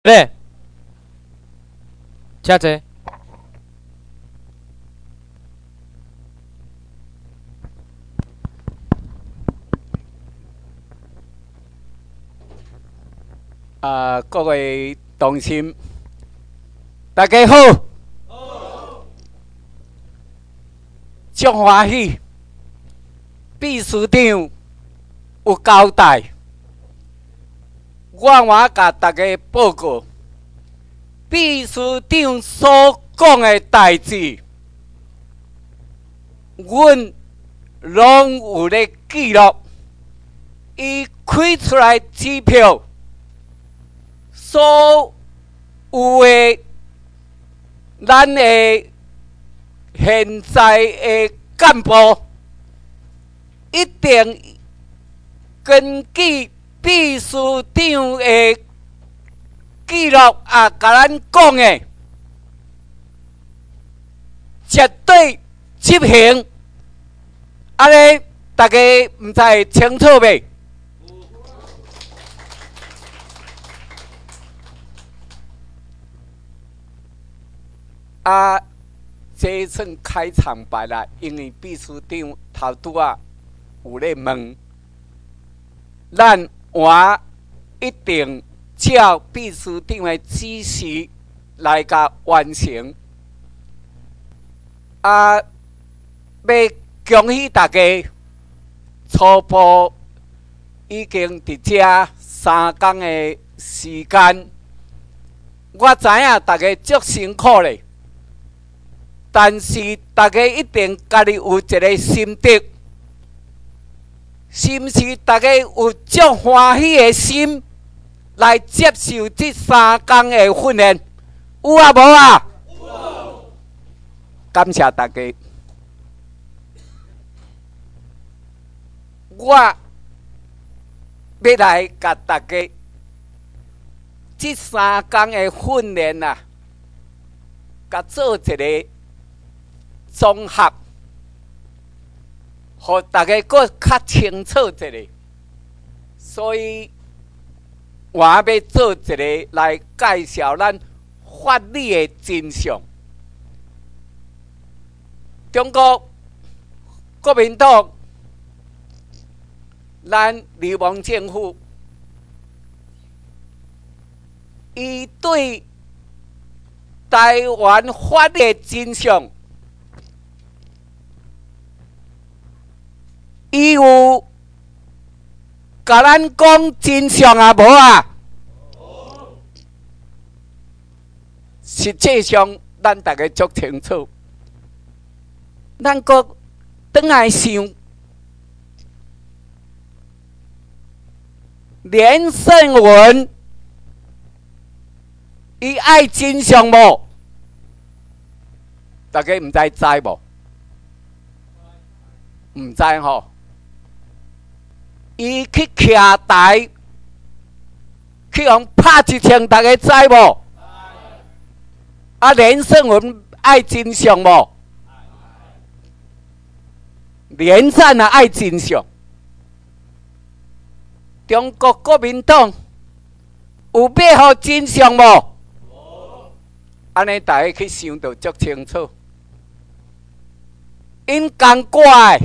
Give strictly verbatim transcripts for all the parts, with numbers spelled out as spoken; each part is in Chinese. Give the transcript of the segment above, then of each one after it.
咧，遮济。 啊，各位同心，大家好。好。足欢喜，秘书长有交代，我我甲大家报告，秘书长所讲的代志，阮拢有咧记录。伊开出来支票。所有的咱的现在的干部，一定根据秘书长的记录啊，甲咱讲的，绝对执行。安尼大家毋知清楚未？啊，这算开场白啦，因为秘书长头拄啊有咧问，咱我一定照秘书长的指示来甲完成。啊，要恭喜大家，初步已经伫遮三天的时间，我知影大家足辛苦咧。但是大家一定家己有一个心得，是毋是？大家有足欢喜的心来接受这三天的训练，有啊无啊？有。感谢大家。我要来甲大家这三天的训练啊，甲做一个。综合，互大家搁较清楚一下，所以我要做一个来介绍咱法律的真相。中国国民党，咱流氓政府，伊对台湾法律的真相。伊有甲咱讲真相啊无啊？实际上，咱大家足清楚。咱搁转来想，连胜文，伊爱真相无？大家毋知知无？毋知吼？伊去徛台，去互拍一枪，大家知无？啊，连胜文爱真相无？连战啊爱真相。中国国民党有要互真相无？安尼大家去想到足清楚。因讲怪。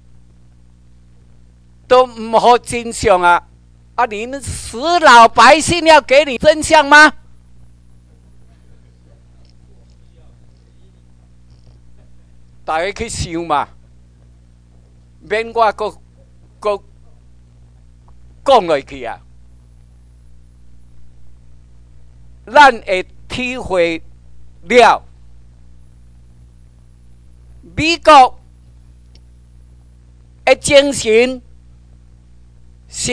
都唔好真相啊！啊，你们死老百姓要给你真相吗？大家去想嘛，免我搁搁讲落去啊！咱会体会了美国的精神。是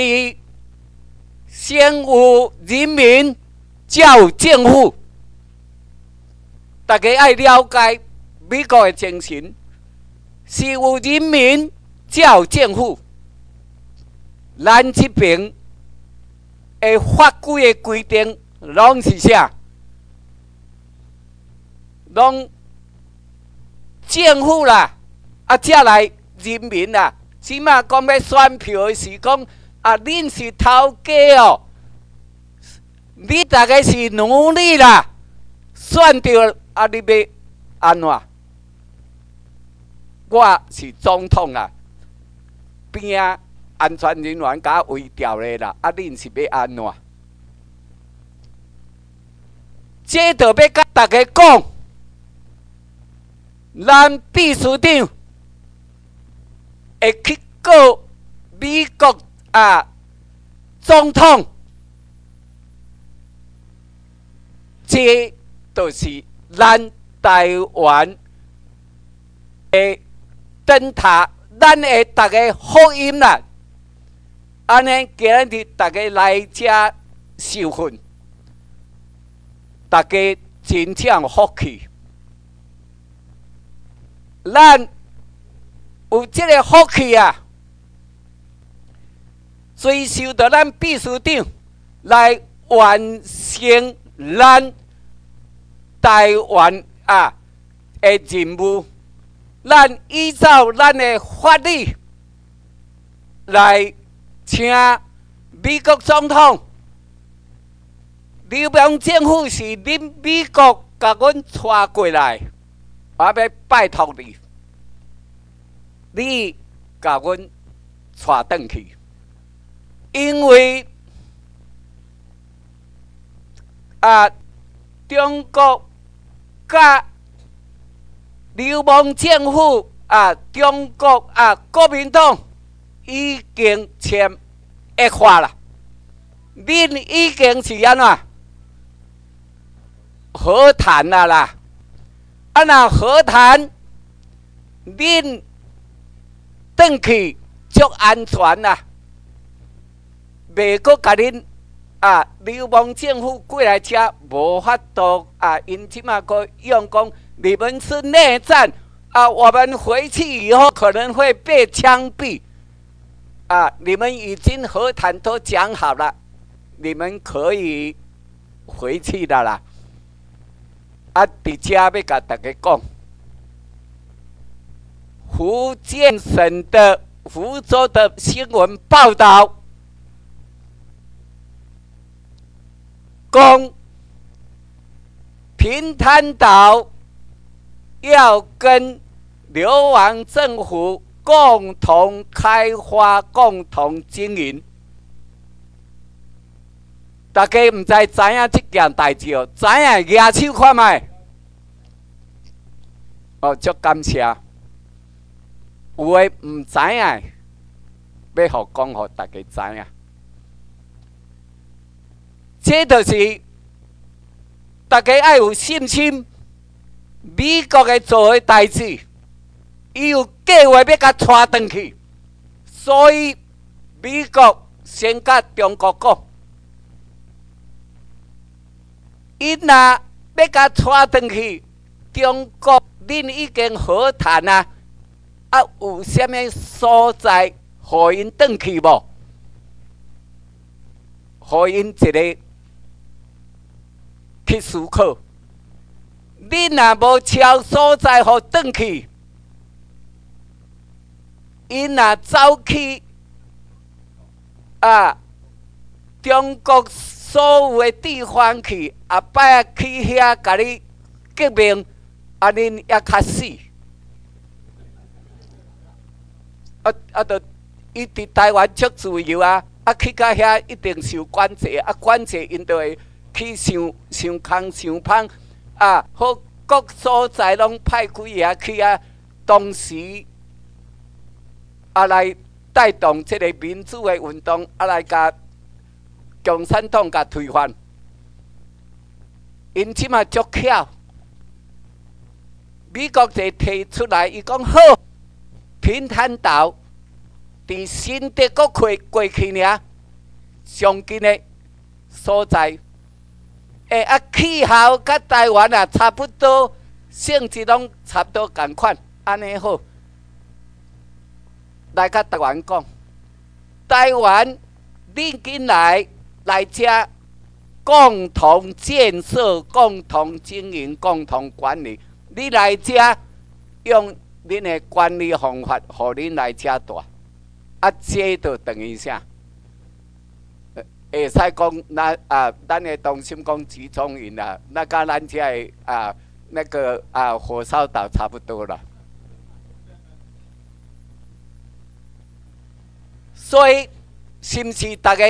先有人民，才有政府。大家爱了解美国的精神，是有人民，才有政府。咱这边的法规的规定，拢是啥？拢政府啦，啊，才来人民啦。起码讲要选票的是讲。啊！恁是头家哦， 你大概是努力啦，选到啊，你要安怎？我是总统啦，边啊安全人员甲围调咧啦，啊，恁是要安怎？这着要甲大家讲，咱秘书长会去告美国啊总统，这就是咱台湾的灯塔，咱的大家福音啦。安尼今日大家来遮受训。大家真正福气，咱有这个福气啊，追求着咱秘书长来完成咱台湾啊的任务，咱依照咱的法律来请美国总统。刘邦政府是恁美国甲阮带过来，我要拜托你，你甲阮带转去，因为啊，中国甲流氓政府啊，中国啊国民党已经签一化啦，恁已经是安怎？和谈啦啦，啊那和谈，恁转去足安全啦，袂阁甲恁啊流氓政府过来遮，无法度啊，因即马个用讲，你们是内战啊，我们回去以后可能会被枪毙啊，你们已经和谈都讲好了，你们可以回去的啦。啊！伫遮要甲大家讲，福建省的福州的新闻报道，讲平潭岛要跟流亡政府共同开发、共同经营。大家唔知知影这件代志哦，知影举手看卖。哦，足感谢。有诶唔知影，要互讲互大家知影。这就是大家要有信心，美国诶做诶代志，伊有计划要甲带转去，所以美国先甲中国讲。伊若要甲带转去，中国恁已经和谈啊，啊有啥物所在，互因转去无？互因一个去思考。恁若无超所在，互转去，因若走去啊，中国。所有的地方去，后摆去遐甲你革命，啊，恁也较死。啊啊，着伊伫台湾足自由啊，啊去到遐一定受管制，啊管制因就会去想想空想芳，啊好各所在拢派几个去啊，同时啊来带动这个民主的运动，啊来甲。共产党甲推翻，因即马足巧，美国就提出来，伊讲好，平潭岛伫新德国过过去呢，上近的所在，诶啊气候甲台湾啊差不多，性质拢差不多共款，安尼好，来甲台湾讲，台湾恁紧来。来遮共同建设、共同经营、共同管理。你来遮用恁的管理方法，互恁来遮住。啊，这就等于啥？ 会使讲那啊，咱的中心讲集中营啊，那跟咱这的啊那个啊火烧岛差不多了。所以，是不是大家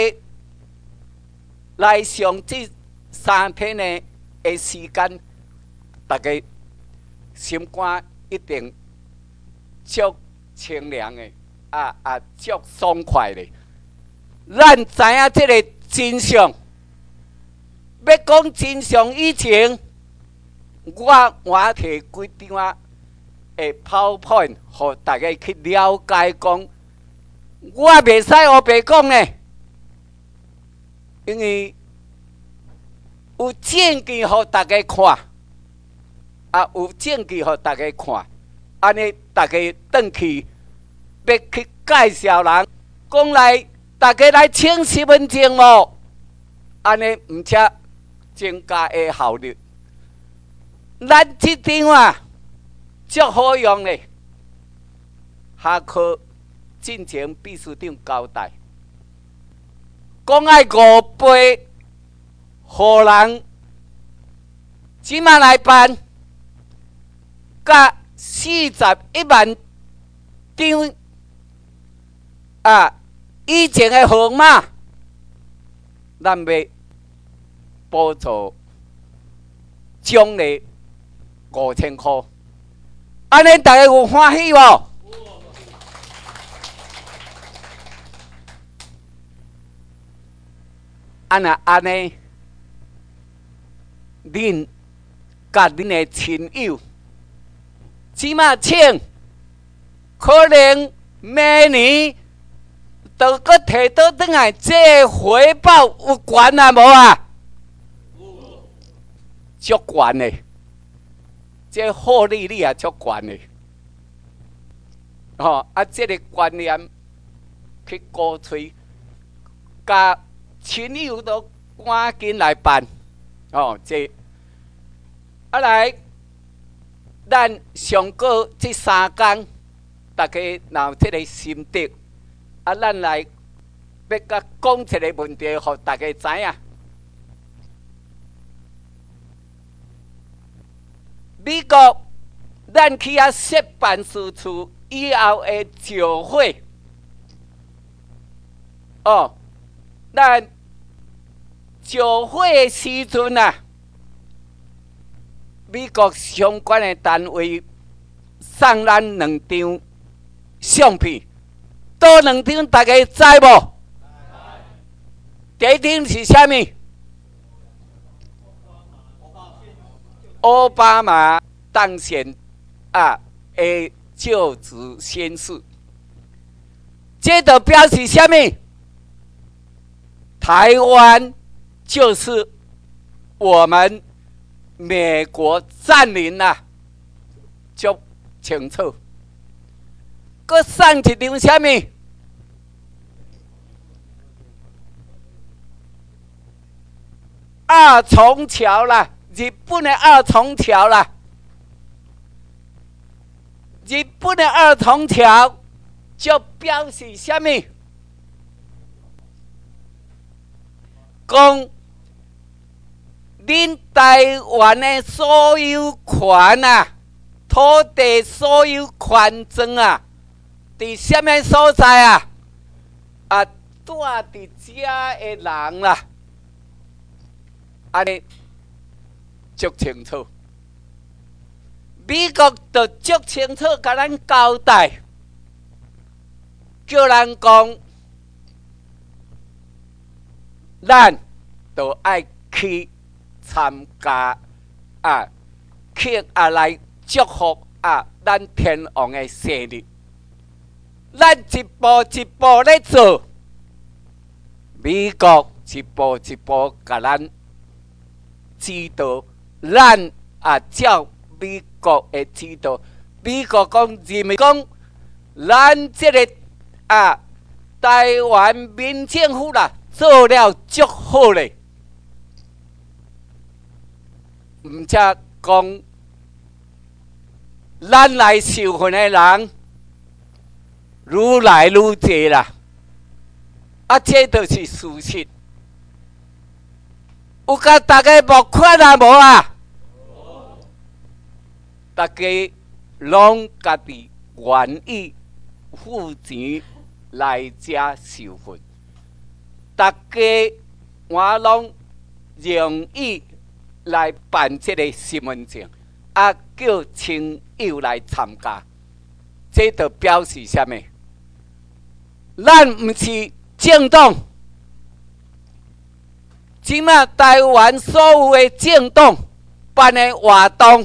来上这三天的的时间，大家心肝一定足清凉的，啊啊，足爽快的。咱知影这个真相，要讲真相以前，我我摕几张啊的 PowerPoint， 互大家去了解讲。我袂使黑白讲呢，因为有证据互大家看，啊，有证据互大家看，安尼大家转去要去介绍人，讲来大家来请十分钟无，安尼毋则增加的效率。咱这张啊，足好用嘞，下课。进前秘书长交代，讲爱五倍，互人即马来办，甲四十一万张啊以前的号码，咱要补助奖励五千块，安尼大家有欢喜无？安那安尼，恁甲恁的亲友，即马请，可能明年都搁摕倒转来，这回报有悬啊无啊？足悬的，这获利率也足悬的。吼、哦，啊，这个观念去鼓吹，甲。亲友都赶紧来办，哦，这啊来，咱上过这三天，大家若有这个心得，啊，咱来要甲讲一个问题，互大家知影。美国，咱去遐设办事处以后的聚会，哦。咱聚会的时阵啊，美国相关的单位送咱两张相片，多两张大家知无？第一张是啥物？奥巴马当选啊的就职宣誓，这就表示啥物？台湾就是我们美国占领啦，足清楚。搁送一张啥物？二重桥啦，日本的二重桥啦，日本的二重桥就表示啥物？讲，恁台湾的所有权啊，土地所有权证啊，伫什么所在啊？啊，住伫遮的人啦、啊，安尼足清楚。美国就足清楚甲咱交代，叫人讲。咱就爱去参加啊，去啊来祝福啊，咱天王的生日。咱一步一步咧做，美国一步一步甲咱指导，咱啊照美国的指导。美国讲认为讲，咱这个啊台湾民政府啦。做了足好嘞，毋则讲咱来受训的人愈来愈多啦，啊，这就是事实。 有甲大家目看啊无啊？大家拢家己愿意付钱来遮受训，大家我拢愿意来办这个身份证，啊叫亲友来参加，这就表示啥物？咱毋是政党。即马台湾所有的政党办的活动，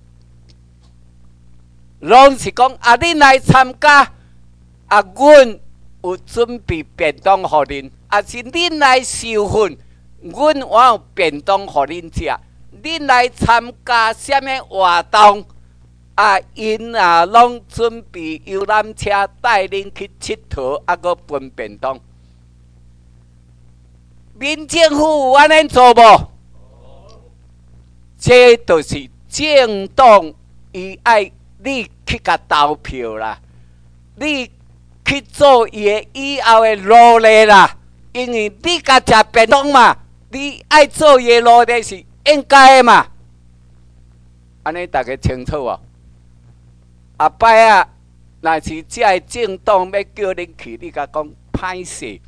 拢是讲啊，恁来参加，啊，阮有准备便当互恁，啊是恁来受训，阮我有便当互恁食。恁来参加什么活动，啊，因啊拢准备游览车带恁去佚佗，啊，搁分便当。民政府有安尼做无？这就是政党伊爱你去甲投票啦，你去做伊的以后的努力啦。因为你甲食便当嘛，你爱做伊的努力是应该的嘛。安尼大家清楚哦。后摆啊，若是这个政党要叫恁去，你甲讲歹势。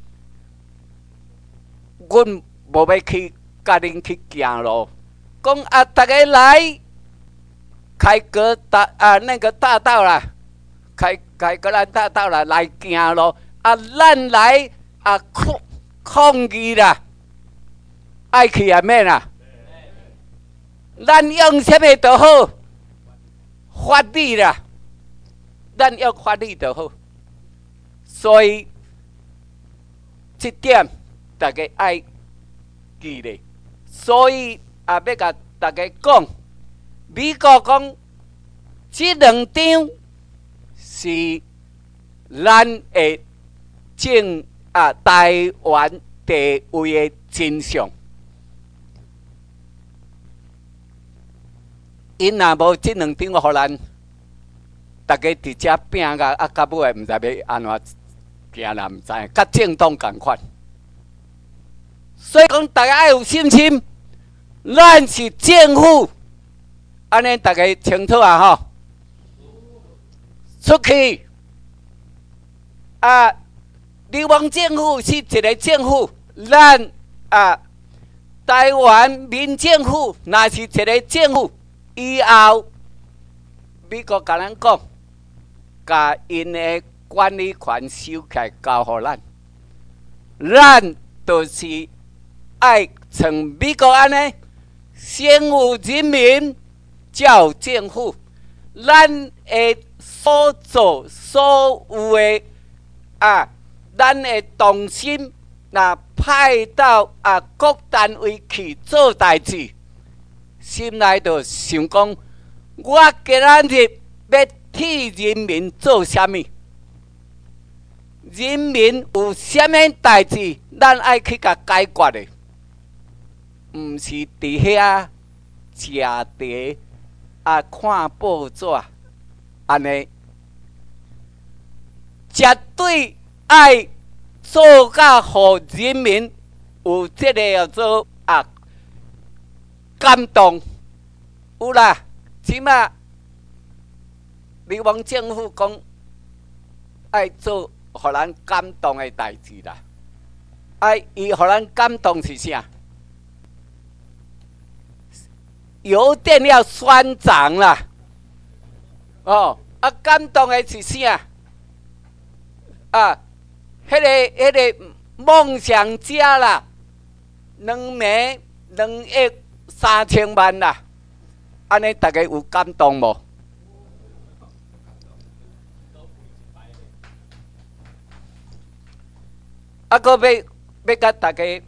阮无要去甲恁去行路，讲啊，大家来开格大啊那个大道啦，开开格兰大道啦，来行路啊，咱来啊抗抗议啦，爱去也免啦，咱用什么都好，法律啦，咱用法律就好，所以这点。大家爱记咧，所以也要甲大家讲，美国讲这两张是咱的正啊台湾地位的真相。因若无这两张互咱，大家伫遮拼甲啊，到尾毋知要安怎行啦，毋知，甲政党共款。所以讲，大家要有信心，咱是政府，安尼大家清楚啊吼。出去啊，流亡政府是一个政府，咱啊，台湾民政府若是一个政府，以后美国甲咱讲，甲因的管理权收起来交互咱，咱就是。爱像美国安尼，先有人民，才有政府。咱的所做所有的啊，咱的同心，若派到啊各单位去做代志，心内就想讲，我今仔日要替人民做啥物？人民有啥物代志，咱爱去甲解决的。毋是伫遐食茶啊，看报纸，安尼绝对爱做甲互人民有这个叫做啊感动，有啦。即马流亡政府讲爱做互咱感动的代志啦，啊，伊互咱感动是啥？邮电要宣传啦，哦，啊，感动的是啥？啊，迄、那个、迄、那个梦想家啦，两枚两亿三千万啦，安尼大家有感动无？啊，搁要要甲大家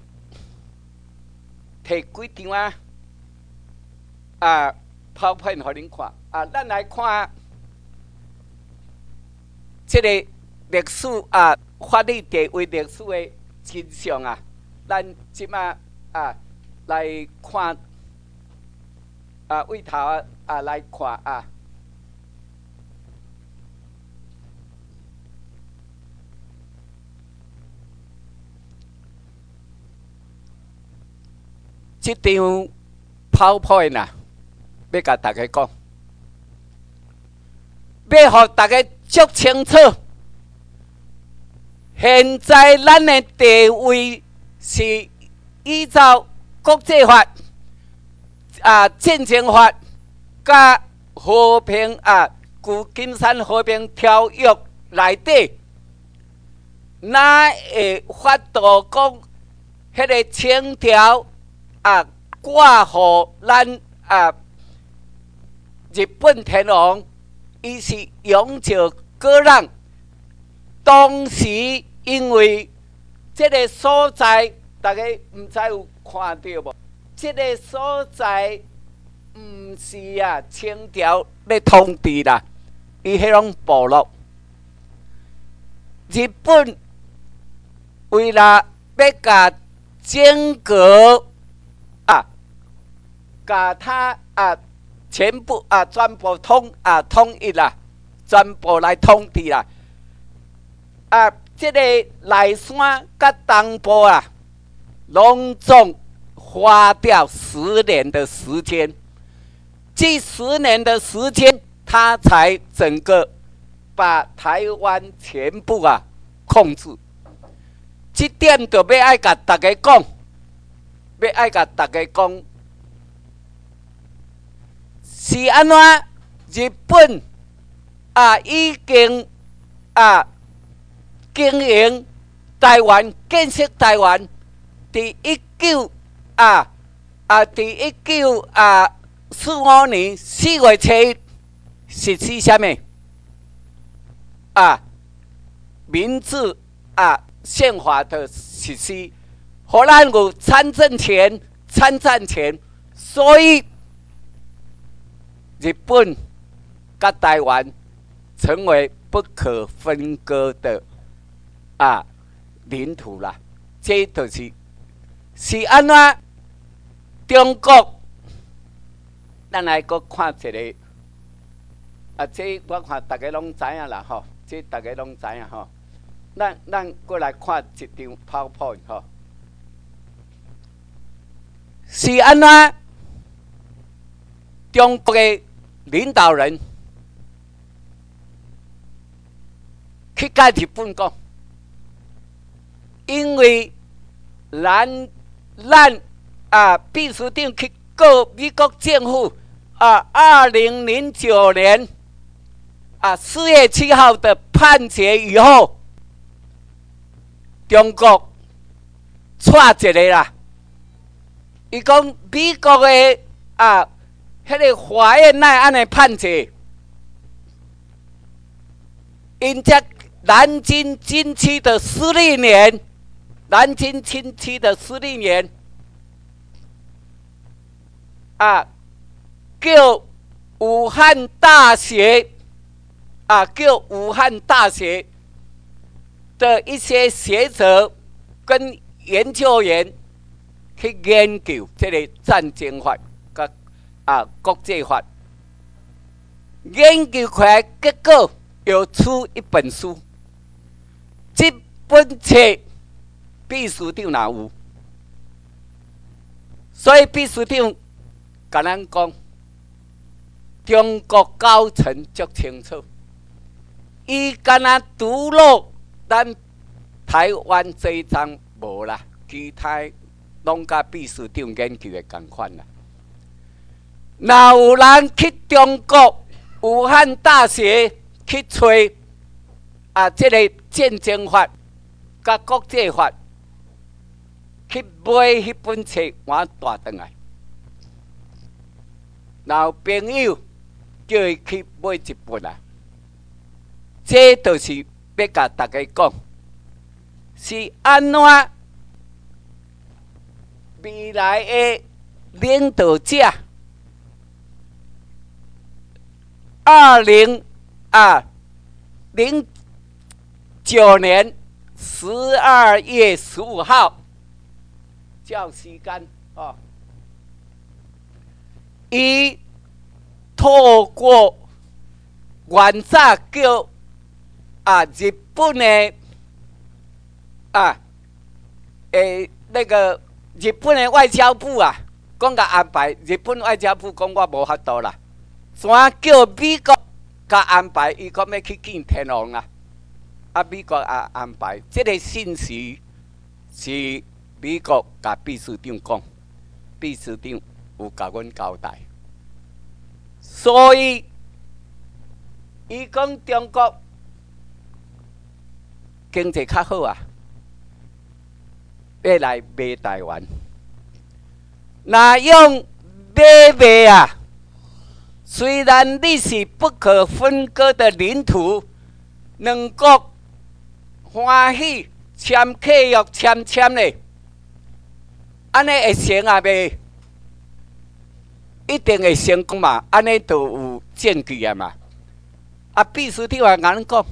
摕几张啊？啊，拍片互恁看啊！咱来看这个历史啊，法律地位历史的真相啊！咱即马啊来看啊，位头啊啊来看啊。 这张 PowerPoint 啊，要甲大家讲，要互大家足清楚。现在咱的地位是依照国际法、啊战争法、甲和平啊旧金山和平条约内底，哪会法度讲迄个清朝啊挂互咱啊日本天皇，伊是永久割让。当时因为这个所在，大家唔知有看到无？这个所在唔是啊，清朝咧统治啦，伊迄种部落。日本为了要甲整个啊，甲他啊全部啊全部统啊统一啦，全部来统治啦。啊，这个内山甲东部啊，拢总花掉十年的时间。这十年的时间，他才整个把台湾全部啊控制。这点就要爱甲大家讲，要爱甲大家讲，是安怎？日本啊，已经啊。经营台湾，建设台湾，伫一九啊啊，伫一九啊四五年四月初一实施什么？啊，民治啊宪法的实施，荷兰有参政权、参战权，所以日本甲台湾成为不可分割的。啊，领土啦，这就是是安怎？中国，咱来个看一个啊，这我看大家拢知影啦吼，这大家拢知影吼。咱咱过来看一张 PowerPoint 吼，是安怎？中国的领导人去甲日本讲。因为咱咱啊，秘书长去告美国政府啊，二零零九年啊四月七号的判决以后，中国错一个啦。伊讲美国的啊，迄、那个法院奈安尼判决，因这南京军区的司令员。南京军区的司令员啊，叫武汉大学啊，叫武汉大学的一些学者跟研究员去研究这个战争法跟啊国际法，研究出来结果又出一本书，这本册。秘书长哪有？所以秘书长甲咱讲，中国高层足清楚，伊敢若独落咱台湾这一张无啦，其他拢甲秘书长研究的共款啦。若有人去中国武汉大学去找啊，这个战争法甲国际法。去买迄本册，我带转来。然后朋友叫伊去买一本啊。这就是要甲大家讲，是安怎未来的领导者，二零啊零九年十二月十五号。照时间哦，伊透过原早叫啊日本的啊诶那个日本的外交部啊讲甲安排，日本外交部讲我无法度啦，怎叫美国甲安排？伊讲要去见天皇啦，啊，美国也安排，这个信息是美国甲秘书长讲，秘书长有甲阮交代，所以伊讲中国经济较好啊，要来买台湾。那用买卖啊，虽然你是不可分割的领土，两国欢喜签契约签签嘞，安尼会成啊袂？一定会成功嘛？安尼就有证据啊嘛。啊，秘书长也甲咱讲，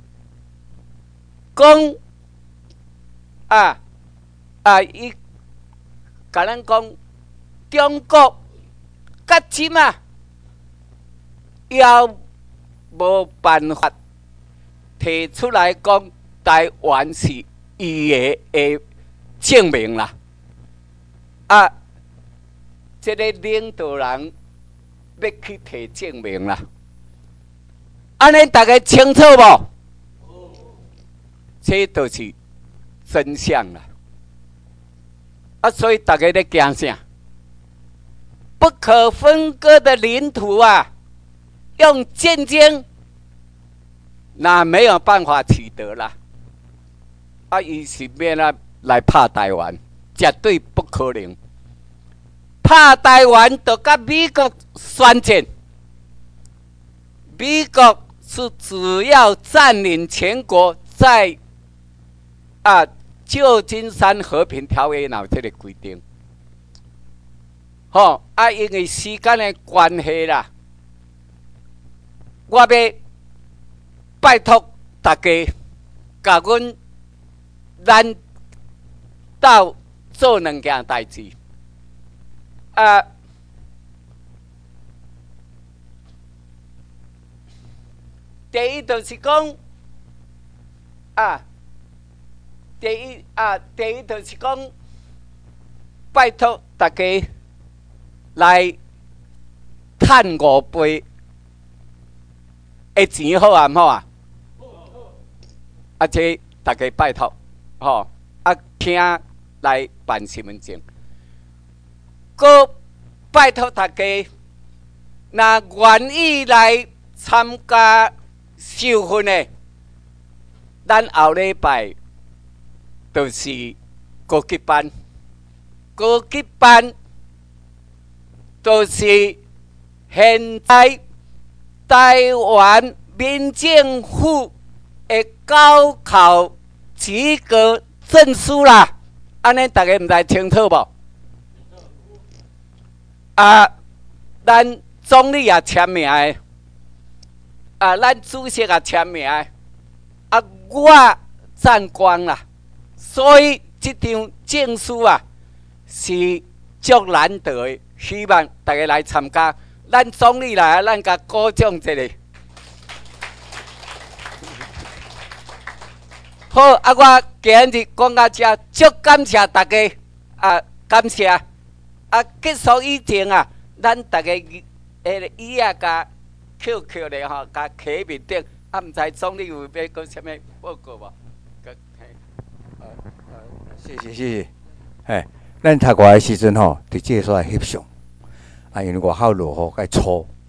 讲啊啊，伊甲咱讲。中国甲今啊，也无办法提出来讲台湾是伊的的证明啦。啊，这个领导人要去提证明啦。安尼大家清楚无？这就是真相啦。啊，所以大家在惊啥？不可分割的领土啊，用战争那没有办法取得了。啊，伊是要来来拍台湾，绝对不可能。拍台湾就跟美国宣战，美国是只要占领全国，在啊旧金山和平条约有这个规定。吼、哦、啊，因为时间的关系啦，我要拜托大家，甲阮咱斗做两件代志。啊，第一就是讲，啊，第一啊，第一就是讲，拜托大家。来趁五倍的钱好啊，唔好啊？啊，这大家拜托，吼、哦、啊，请来办身份证。搁拜托大家，那愿意来参加受训的，咱后礼拜就是高级班，高级班。就是现在台湾民政府的高考及格证书啦，安尼大家唔知清楚无？啊，咱总理也签名的，啊，咱主席也签名的，啊，我赞光啦。所以这张证书啊，是足难得的。希望大家来参加，咱总理来，咱甲鼓掌一下。好，啊，我今日讲到这，足感谢大家，啊，感谢。啊，结束以前啊，咱大家诶，椅啊，甲 Q Q 咧吼，甲起面顶，啊，毋知总理有要讲啥物报告无？ 谢谢谢谢，嘿，咱读过的时阵吼，伫这所翕相。啊，因为外口落雨，该错。